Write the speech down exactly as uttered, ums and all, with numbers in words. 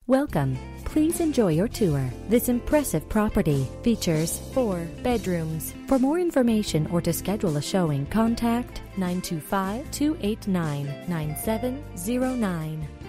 Welcome. Please enjoy your tour. This impressive property features four bedrooms. For more information or to schedule a showing, contact nine two five, two eight nine, nine seven zero nine.